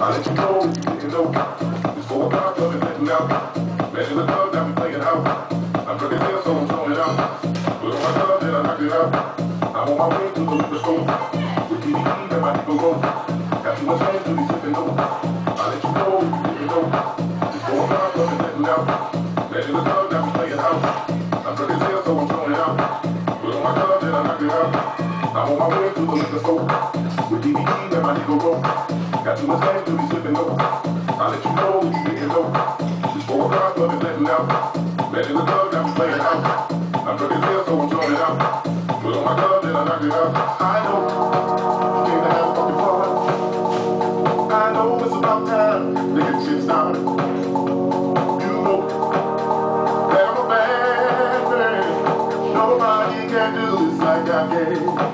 I'll let you know if you didn't know. It's 4 o'clock, love is letting out. Imagine the club that we playing out. I'm drunk as hell, so I'm showing it out. Put on my glove, then I knocked it out. I'm on my way to the liquor store. With DVD and my nickel roll. Got too much hands to be sipping on. I'll let you know if you didn't know. It's 4 o'clock, love is letting out. Imagine the club that we playing out. I'm drunk as hell, so I'm showing it out. Put on my glove, then I knocked it out. I'm on my way to the liquor store. With DVD and my nickel roll. Got too much hands to be sipping on. I'll let you know if you didn't know. It's 4 o'clock, love is letting out. Imagine the club that we playing out. I'm drunk as hell, so I'm showing it out. Put on my glove, then I knocked it out. I know you came to have a fucking fun. I know it's about time to get shit started. You know that I'm a bad man. Nobody can do this like I can.